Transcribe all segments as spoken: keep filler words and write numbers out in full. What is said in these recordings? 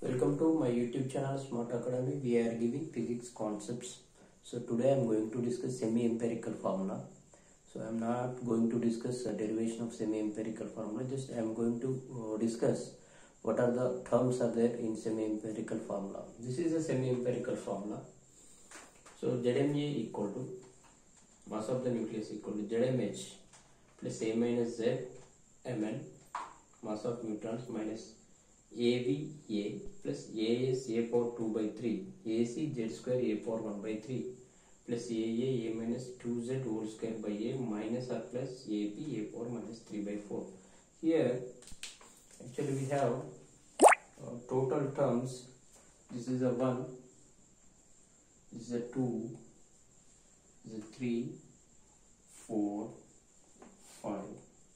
Welcome to my YouTube channel Smart Academy. We are giving physics concepts. So today I am going to discuss semi-empirical formula. So I am not going to discuss the derivation of semi-empirical formula. Just I am going to uh, discuss what are the terms are there in semi-empirical formula. This is a semi-empirical formula. So Z M A equal to mass of the nucleus equal to Z M H plus A minus Z Mn mass of neutrons minus A V A plus A S A power two by three A C Z square A power one by three plus A A A minus two Z whole square by A minus R plus A B A power minus three by four. Here actually we have uh, total terms. This is a one, this is a two, this is a three, four, five,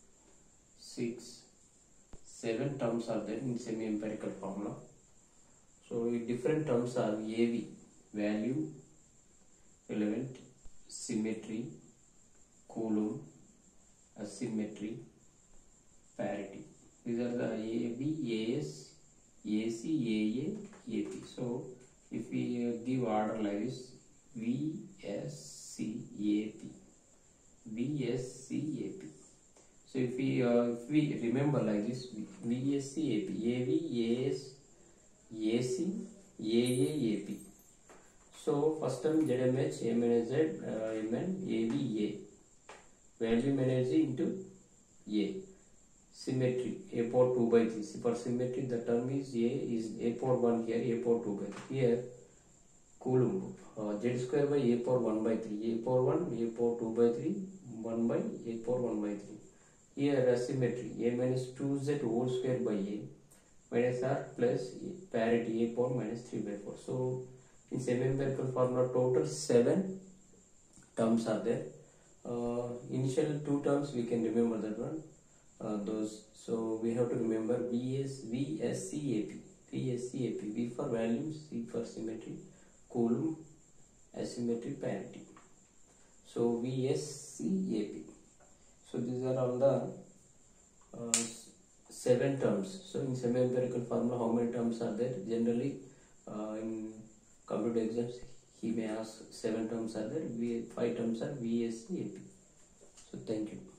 six, seven terms are there in semi-empirical formula. So different terms are A V, value, relevant, symmetry, Coulomb, asymmetry, parity. These are the A V, A S, A C, A A, A P. So if we uh, give order like this, V S C A P, V S C A P. So if we uh, if we remember like this, V S C A P, A V, A S, A C, A A, A P. So first term Z M H, A minus Z, uh, Mn, A V, A. Value energy into A. Symmetry, A power two by three. For symmetry, the term is A is A power one here, A power two by three. Here, Coulomb, uh, Z square by A power one by three. A power one, A power two by three, one by A power one by three. Here asymmetry, A minus two Z whole square by A minus R plus parity A power minus three by four. So in semi-empirical formula total seven terms are there. Uh, initial two terms we can remember that one. Uh, those so we have to remember V S V S C A P, V S C A P, V for value, C for symmetry, Coulomb, asymmetry, parity. So V S C A P. So these are all the uh, seven terms. So in semi-empirical formula, how many terms are there? Generally, uh, in computer exams, he may ask seven terms are there. We five terms are V S C A P. So thank you.